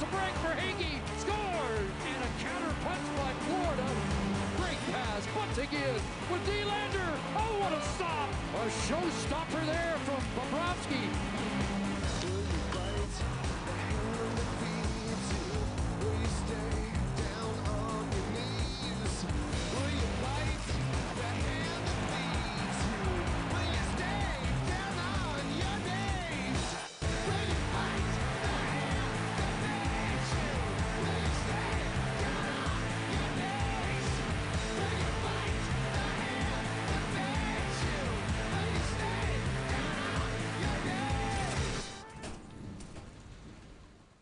a break for Higgy. Scores! And a counter punch by Florida. Great pass. Once again with D-Lander. Oh, what a stop. A showstopper there from Bobrovsky.